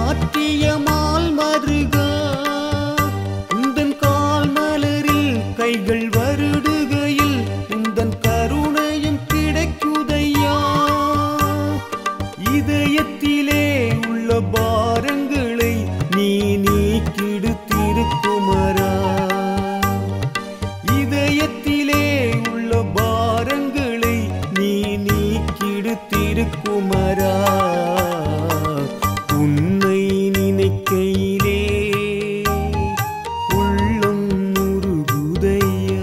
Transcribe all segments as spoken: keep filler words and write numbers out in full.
மாற்றிய மால் மருகா உந்தன் கால் மலரில் கைகள் வருடுகையில் உந்தன் கருணையும் கிடைக்குதையா. இதயத்திலே உள்ள பாரங்களை நீ நீக்கிடு திருக்குமரா. இதயத்திலே உள்ள பாரங்களை நீ நீக்கிடு திருக்குமரா. உன்னை நினைக்கையிலே உள்ளம் உருகுதையா.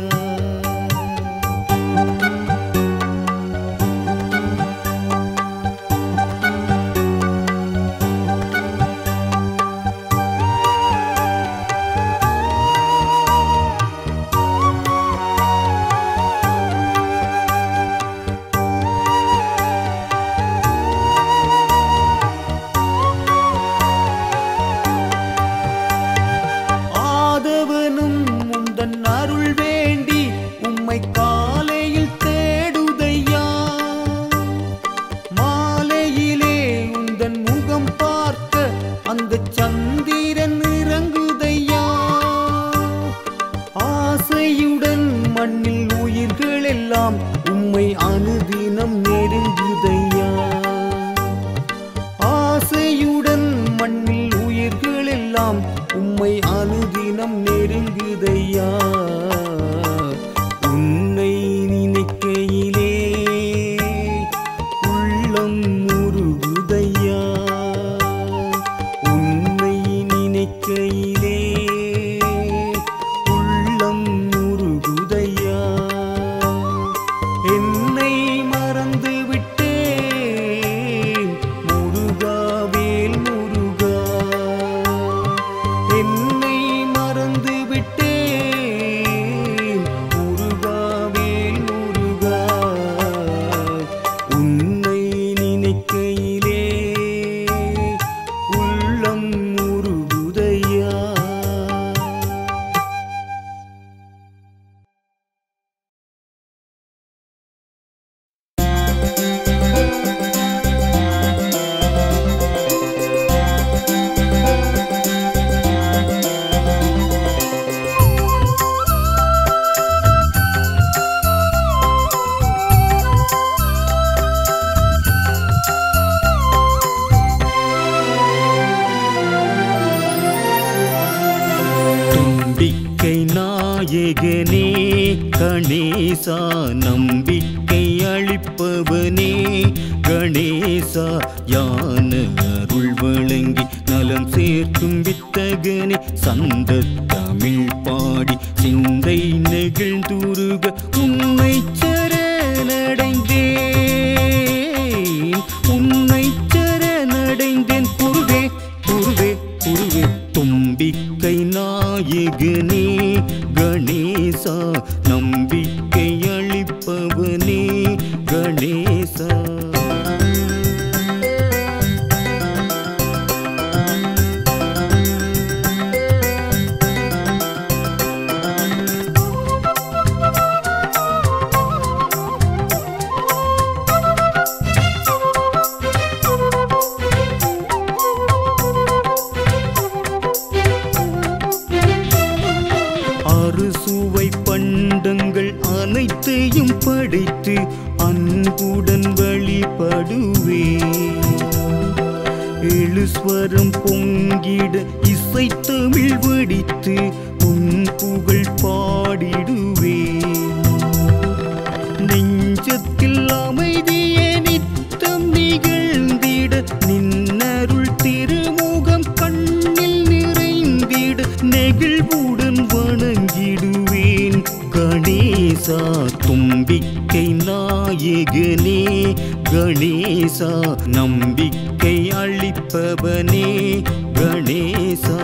ஆதவனும் உந்தன் அருள் வேண்டி உம்மை காலையில் தேடுதையா. மாலையிலே உந்தன் முகம் பார்க்க அந்த சந்திரன் இறங்குதையா. ஆசையுடன் மண்ணில் உயிர்கள் எல்லாம் உம்மை அனுதினம் நெருங்குதையா. ஆசையுடன் மண்ணில் உயிர்கள் எல்லாம் உம்மை அனுதினம் நெருங்குதையா. உன்னை நினைக்கையிலே உள்ளம் உருகுதையா. உன்னை நினைக்கையிலே உள்ளம் உருகுதையா. என்னை மறந்து விட்டேன் முருகா வேல் முருகா. என்னை மறந்து விட்டேன் முருகா வேல் முருகா. உன்னை நினைக்கையிலே உள்ளம் உருகுதையா. தும்பிக்கை நாயகனே கணேசா நம்பிக்கை அளிப்பவனே கணேசா யான அருள் வழங்கி நலம் சேர்க்கும் வித்தகனே சந்த தமிழ் பாடி சிந்தை நெகிழ்ந்துருக உன்னை சரணடைந்தேன். உன்னை சரணடைந்தேன் குருவே குருவே குருவே. தும்பிக்கை நாயகனே கணேசா நம்பிக்கை அளிப்பவனே கணேசா. அறுசுவை பண்டங்கள் அனைத்தையும் படைத்து அன்புடன் வழிபடுவே. எழுஸ்வரம் பொங்கிட இசைத்தமிழ் வடித்து உன் புகழ் பாடிடுவே. நெஞ்சத்தில் அமைதியே நித்தம் நிகழ்ந்திட நின்னருள் திருமுகம் கண்ணில் நிறைந்திட நெகிழ்வுடன் வணங்கிடுவேன் கணேசா. தும்பிக்கை நாயகனே கணேசா நம்பிக்கை அளிப்பவனே கணேசா.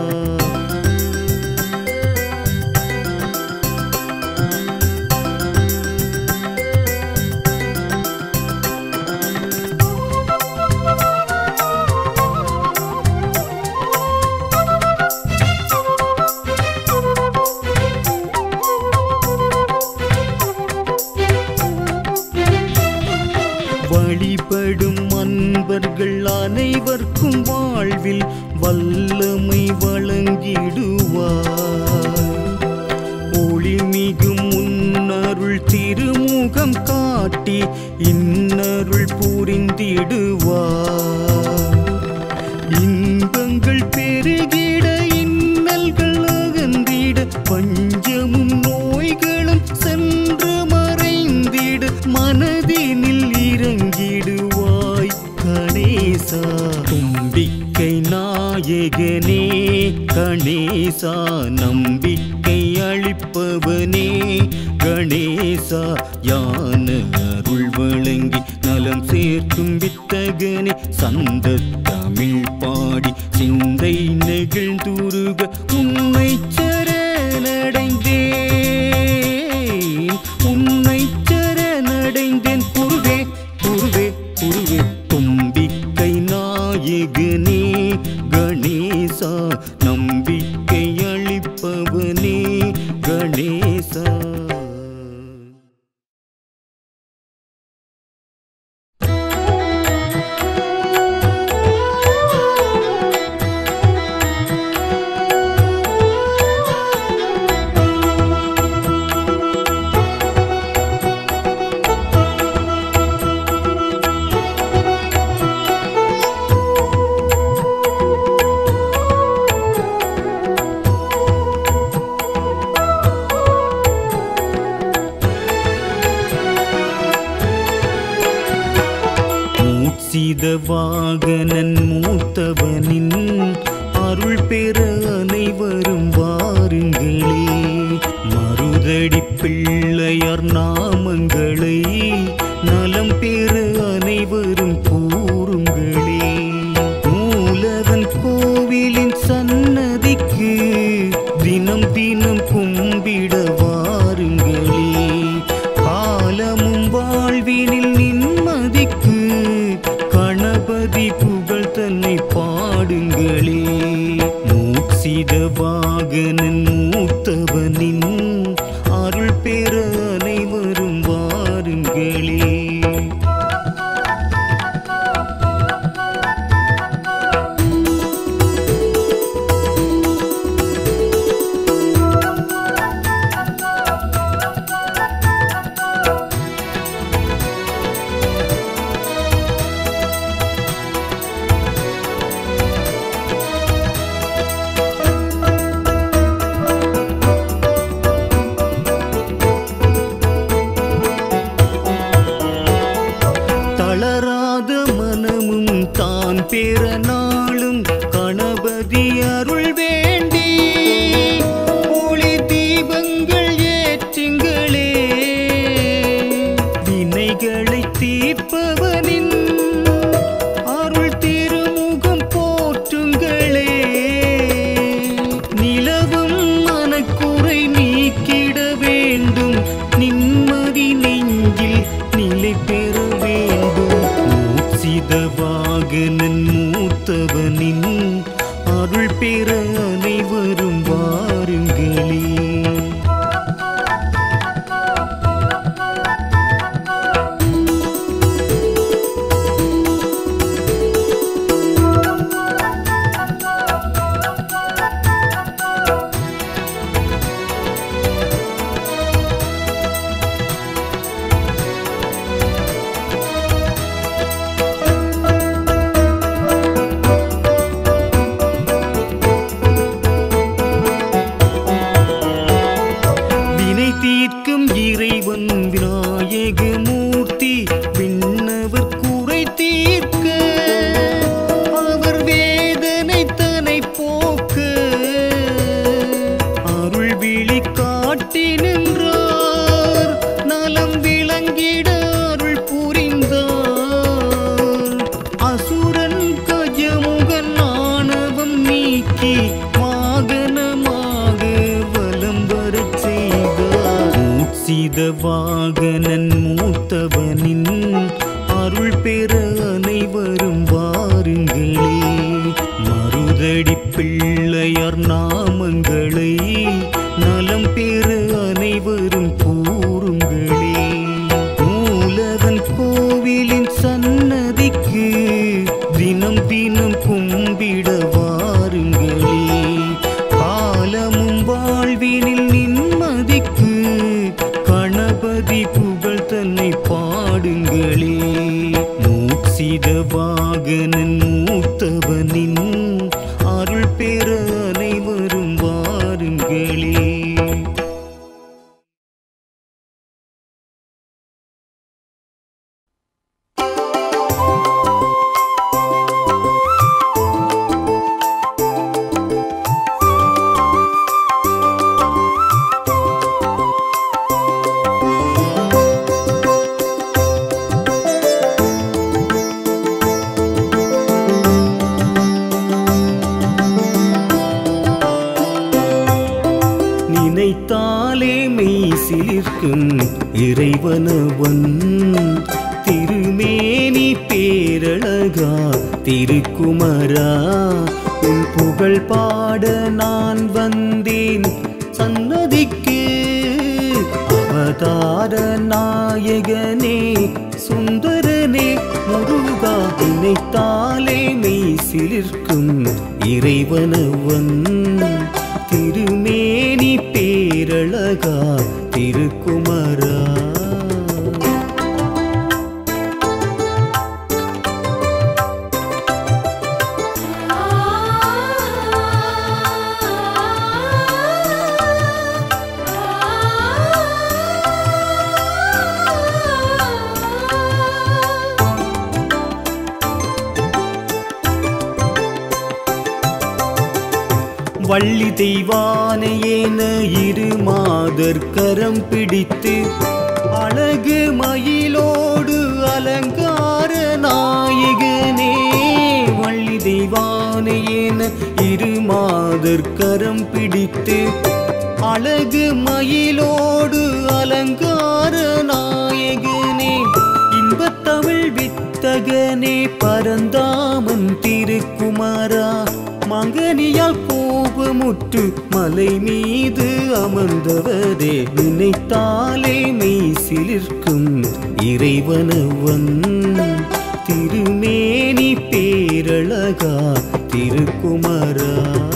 வழிபடும் அன்பர்கள் அனைவர்க்கும் வாழ்வில் வல்லமை வழங்கிடுவார். ஒளிமிகு முன்னருள் திருமுகம் காட்டி இன்னருள் புரிந்திடுவார். இன்பங்கள் பெருகிட இன்னல்கள் அகன்றிட பஞ்சமும் நோய்களும் சென்று மறைந்திட மனதினில் இறங்கிடுவாய் கணேசா. தும்பிக்கை நாயகனே கணேசா, நம்பிக்கை அளிப்பவனே கணேசா, யான அருள் வழங்கி நலம் சேர்க்கும் வித்தகனே, சந்த தமிழ் பாடி சிந்தை நெகிழ்ந்துருக உன்னை சரணடைந்தேன், உன்னை சரணடைந்தேன் குருவே குருவே குருவே. தும்பிக்கை நாயகனே கணேசா, நம்பிக்கை அளிப்பவனே கணேசா. வாகனன் மூத்தவனின் அருள் பெற அனைவரும் வாருங்களே, மருதடி பிள்ளையார் நாமங்களை நலம் பெற அனைவரும் கூறுங்களே. மூலவன் கோவிலின் சன்னதிக்கு தினம் தினம் கும்பிட வாருங்களே, காலமும் வாழ்வினில் நிம்மதிக்கு கணபதி புகழ் தன்னை பாடுங்களே. மூசித வாகனன் மூத்தவனின் அருள் பெற அனைவரும் வாருங்களே. தளராத மனமும் தான் பெற நாளும் கணபதி அருள் வேண்டி ஒளி தீபங்கள் ஏற்றுங்களே. வினைகளை தீர்ப்பவனின் அருள் திருமுகம் போற்றுங்களே. நிலவும் மனக்குறை நீக்கிட வேண்டும், நிம்மதி நெஞ்சில் நிலை பெற வேண்டும். மூசித வாகனன் மூத்தவனின் அருள் பெற அனைவரும் வாருங்களே. தீர்க்கும் இறைவன் விநாயக மூர்த்தி விண்ணவர் குறை தீர்க்க, அவர் வேதனை தனை போக்க அருள் விழி காட்டி நின்றார், நலம் விளங்கிட அருள் புரிந்தார். அசுரன் கஜமுகன் ஆணவம் நீக்கி வாகனமாக வலம் வரச் செய்தார். மூசித வாகனன் மூத்தவனின் அருள் பெற அனைவரும் வாருங்களே, மருதடி பிள்ளையார் நாமங்களை நலம் பெற அனைவரும் கூறுங்களே. மூலவன் கோவிலின் சன்னதிக்கு தினம் தினம் கும்பிட வாருங்களே. வாகனன் மூத்தவனின் அருள் பெற அனைவரும் வாருங்களே. நினைத்தாலே மெய் சிலிர்க்கும் இறைவனவன் திருமேனி பேரழகா திருக்குமரா. உன் புகழ் பாட நான் வந்தேன் சன்னதிக்கு. அவதார நாயகனே சுந்தரனே முருகா. நினைத்தாலே மெய் சிலிர்க்கும் இறைவனவன் திருமேனி பேரழகா திருக்குமரா. வள்ளி தெய்வானையேன இரு மாதர் கரம் பிடித்து அழகு மயிலோடு அலங்கார நாயகனே. வள்ளி தெய்வானையேன இரு மாதர் கரம் பிடித்து அழகு மயிலோடு அலங்கார நாயகனே. இன்பத்தமிழ் வித்தகனே பரந்தாமன் திருக்குமரா. மங்கனியால் கோபமுற்று மலை மீது அமர்ந்தவரே. நினைத்தாலே மெய் சிலிர்க்கும் இறைவனவன் திருமேனி பேரழகா திருக்குமரா.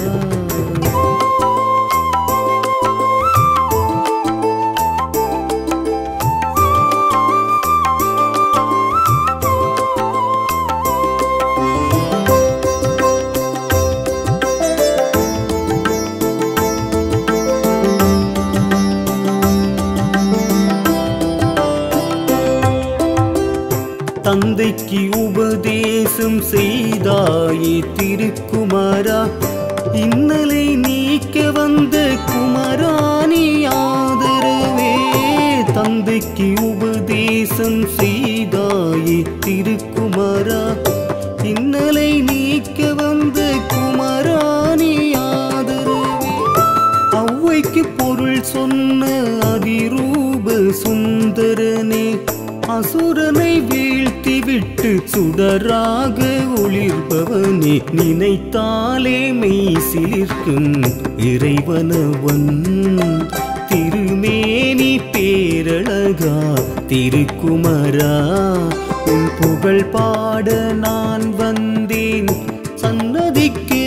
தந்தைக்கு உபதேசம் செய்தாயே திருக்குமரா. இன்னலை நீக்க வந்த குமராணி ஆதரவே. தந்தைக்கு உபதேசம் செய்தாயே திருக்குமரா. இன்னலை நீக்க வந்த குமராணி ஆதரவே. ஔவைக்கு பொருள் சொன்ன அதிரூப சுந்தரனே. அசுரனை வீழ்த்திவிட்டு சுடராக ஒளிர்பவனே. நினைத்தாலே மெய் சிலிர்க்கும் இறைவனவன் திருமேனி பேரழகா திருக்குமரா. உன் புகழ் பாட நான் வந்தேன் சன்னதிக்கு.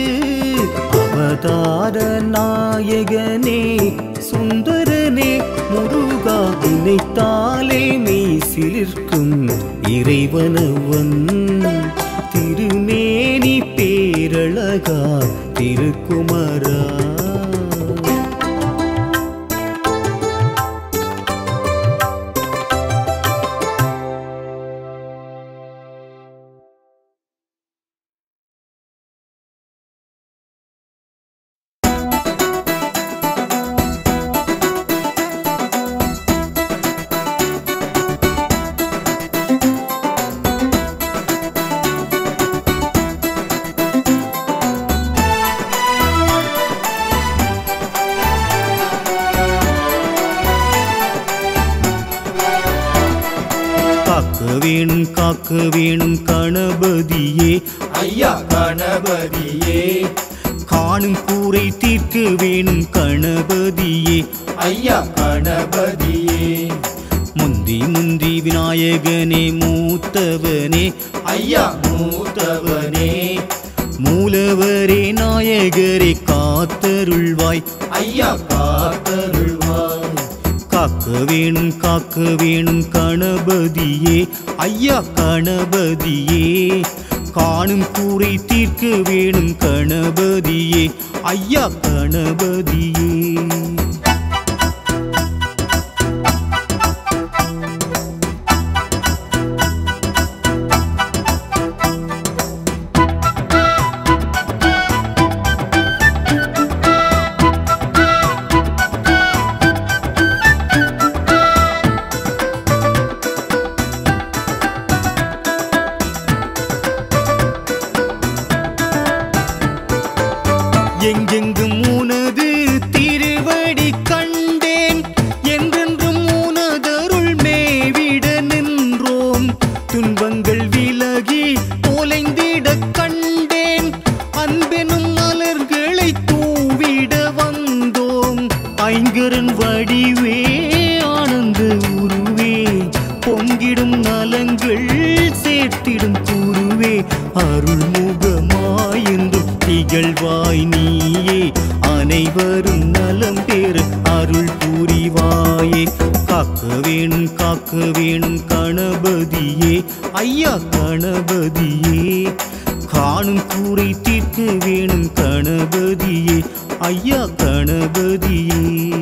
அவதார நாயகனே சுந்தரனே முருகா. நினைத்தாலே மெய் சிலிர்க்கும் இறைவனவன் திருமேனி பேரழகா திருக்குமரா. வேணும் காக்க வேணும் கணபதியே. ஐயா கணபதியே. காணும் கூரை தீர்க்க வேணும் கணபதியே. ஐயா கணபதியே. முந்தி முந்தி விநாயகனே மூத்தவனே. ஐயா மூத்தவனே. மூலவரே நாயகரே காத்தருள்வாய். ஐயா காத்தருள்வாய். காக்க வேணும் காக்க வேணும் கணபதியே ஐயா கணபதியே காணும் கூரை தீர்க்க வேணும் கணபதியே ஐயா கணபதியே எங்கெங்கும் உனது திருவடி கண்டேன் என்றென்றும் உனதருள் மேவிட நின்றோம் துன்பங்கள் விலகி தொலைந்திட கண்டேன் அன்பெனும் மலர்களை தூவிட வந்தோம் ஐங்கரன் வடிவே ஆனந்த உருவே பொங்கிடும் நலங்கள் சேர்த்திடும் குருவே அருள்முகமாயென்றும் திகழ்வாய் நீயே அனைவரும் நலம் பெற அருள் புரிவாயே காக்க வேணும் காக்க வேணும் கணபதியே ஐயா கணபதியே காணும் கூரை தீர்க்க வேணும் கணபதியே ஐயா கணபதியே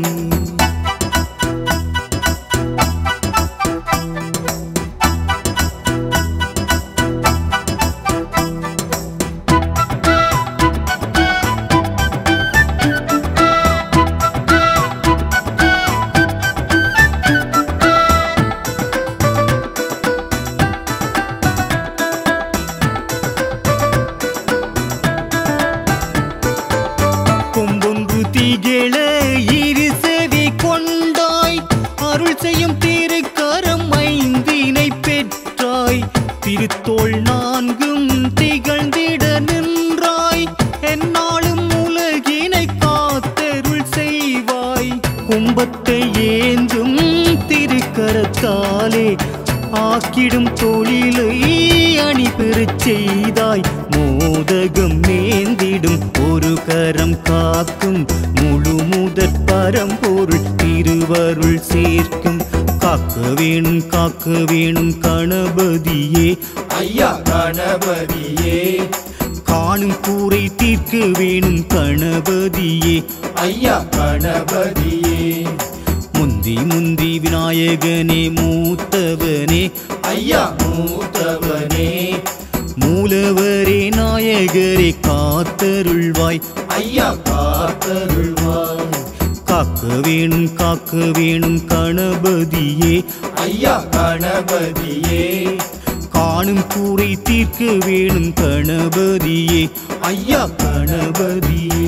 கொம்பொன்று திகழ இரு செவி கொண்டாய் அருள் செய்யும் திருக்கரம் ஐந்தினை பெற்றாய் திருத்தோள் நான்கும் திகழ்ந்திட நின்றாய் எந்நாளும் உலகினை காத்தருள் செய்வாய் கும்பத்தை ஏந்தும் திருக்கரத்தாலே ஆக்கிடும் தொழிலை அணி பெறச் செய்தாய் மோதகம் மேந்திடும் ஒரு கரம் காக்கும் முழு முதற் பரம்பொருள் திருவருள் சேர்க்கும் காக்க வேணும் காக்க வேணும் கணபதியே ஐயா கணபதியே காணும் கூரை தீர்க்க வேணும் கணபதியே ஐயா கணபதியே முந்தி முந்தி விநாயகனே மூத்தவனே ஐயா மூத்தவனே மூலவரே நாயகரே காத்தருள்வாய் ஐயா காத்தருள்வாய் காக்க வேணும் காக்க வேணும் கணபதியே ஐயா கணபதியே காணும் கூரை தீர்க்க வேணும் கணபதியே ஐயா கணபதியே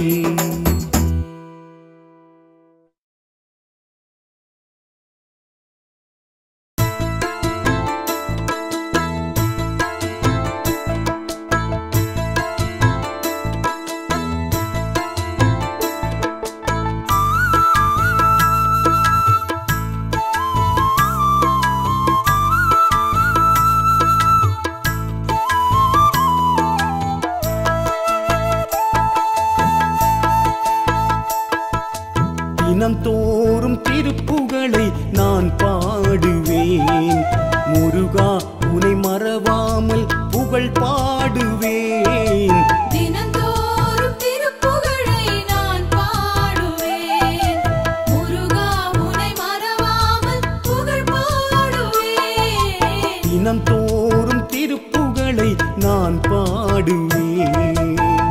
தினம் தோறும் திருப்புகழை நான் பாடுவேன் முருகா உனை மறவாமல் புகழ் பாடுவேன் தினந்தோறும் திருப்புகழை நான் பாடுவேன் முருகா உனை மறவாமல் புகழ் பாடுவேன் தினம் தோறும் திருப்புகழை நான் பாடுவேன்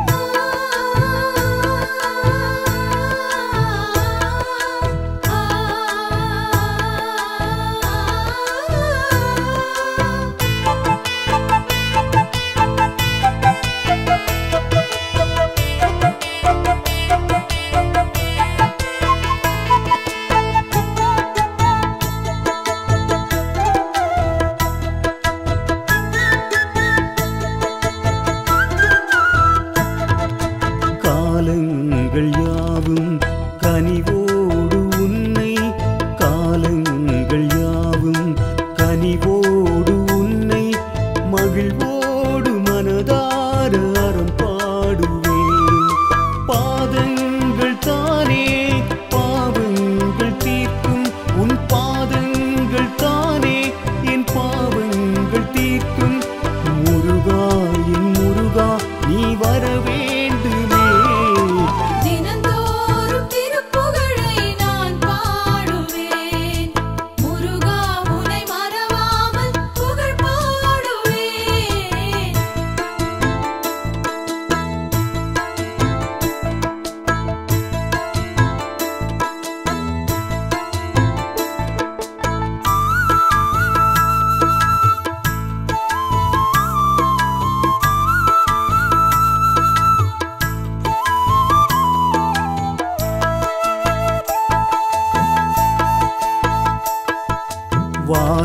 காலங்கள் யாவும் கனிவோடு உன்னை காலங்கள் யாவும் கனிவோடு உன்னை மகிழ்வோடு மனதார அறம் பாடுவேன் பாதங்கள் தானே பாவங்கள் தீர்க்கும் உன்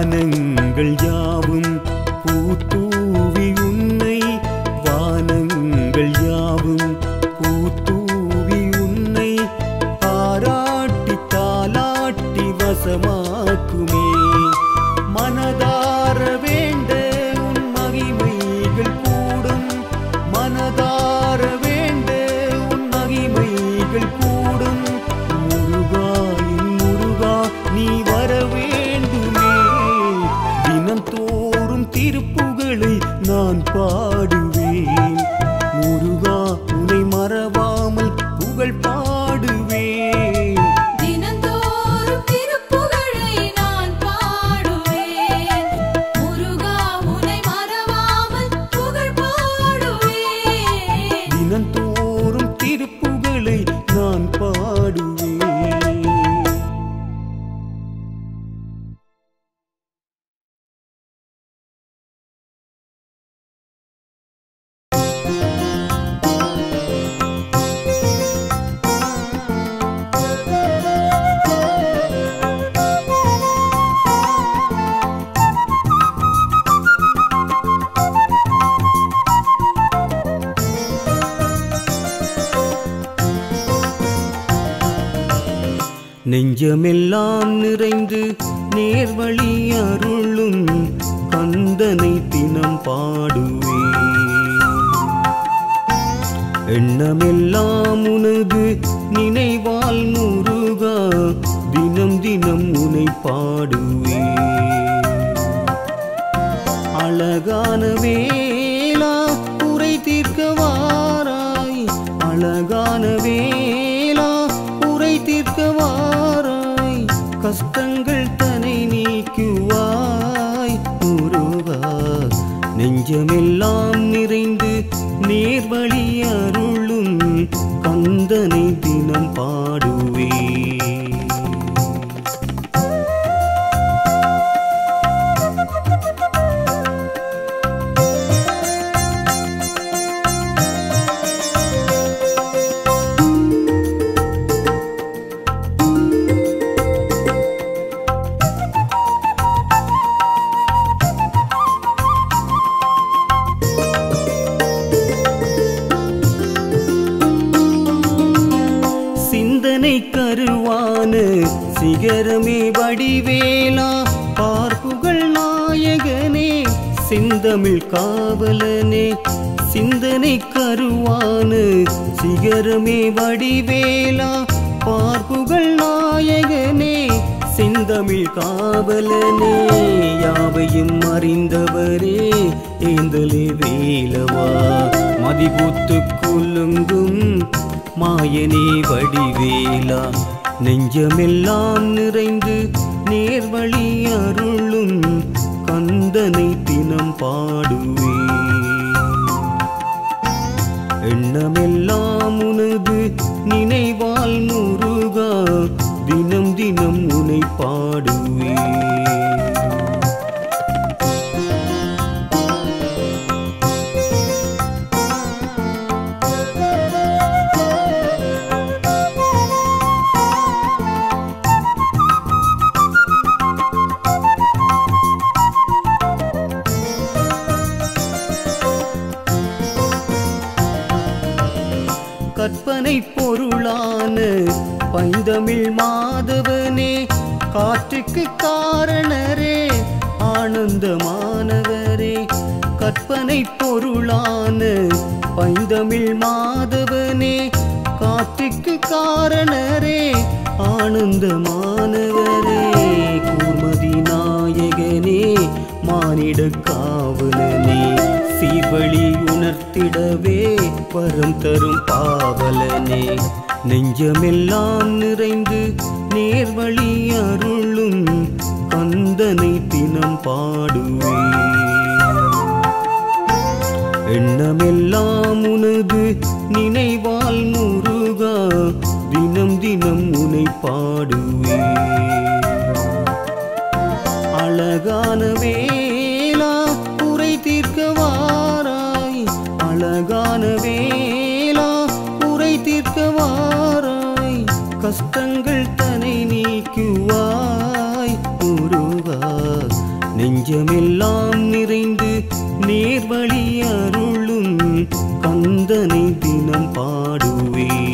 வானங்கள் யாவும் பூத்தூவி உன்னை வானங்கள் யாவும் பூத்தூவி உன்னை பாராட்டி தாலாட்டி வசமாக்குமே மனதார வேண்ட உன் மகிமைகள் கூடும் மனதார வேண்ட உன் மகிமைகள் கூடும் முருகாயின் முருகா நீ வர வேண்டுமே தினம் தோறும் திருப்புகழை நான் பாடுவேன் முருகா உன்னை மறவாமல் புகழ் பாடுவேன் தினந்தோறும் திருப்புகழை நான் பாடுவேன் முருகா உன்னை மறவாமல் புகழ் பாடுவேன் தினந்தோறும் திருப்புகழை நான் பாடுவேன் நெஞ்சமெல்லாம் நிறைந்து நேர்வழி அருளும் கந்தனை தினம் பாடுவேன் எண்ணமெல்லாம் உனது நினைவால் முருகா தினம் தினம் உனை பாடுவேன் அழகான வேளா குறை தீர்க்க வாராய் அழகான வேளா குறை தீர்க்க வாராய் கஷ்டங்கள் தனை நீக்குவாய் முருகா நெஞ்சமெல்லாம் நிறைந்து நேர்வழி அருளும் கந்தனை தினம் பாடுவேன் சிந்தனை கருவான சிகரமே வடிவேலா பார்ப்புகள் நாயகனே செந்தமிழ் காவலனே சிந்தனை கருவான சிகரமே வடிவேலா பார்ப்புகள் நாயகனே செந்தமிழ் காவலனே யாவையும் அறிந்தவரே ஏந்தலே வேலவா மதிபூத்து குலுங்கும் மாயனே வடிவேலா நெஞ்சமெல்லாம் நிறைந்து நேர்வழி அருளும் கந்தனை தினம் பாடுவேன் எண்ணமெல்லாம் உனது நினைவால் முருகா தினம் தினம் உனை பாடுவேன் கற்பனை பொருளான பைந்தமிழ் மாதவனே காற்றுக்கு காரணரே ஆனந்தமானவரே கற்பனை பொருளான பைந்தமிழ் மாதவனே காற்றுக்கு காரணரே ஆனந்தமானவரே கூர்மதி நாயகனே மானிட காவலனே சீர்வழி உணர்த்திடவே வரம் தரும் பாவலனே நெஞ்சமெல்லாம் நிறைந்து நேர்வழி அருளும் கந்தனை தினம் பாடுவேன் எண்ணமெல்லாம் உனது நினைவால் முருகா தினம் தினம் உனை பாடுவேன் அழகான வேளா குறை தீர்க்க வாராய் அழகான வேளா குறை தீர்க்க வாராய் கஷ்டங்கள் தனை நீக்குவாய் முருகா தினம் பாடுவேன்.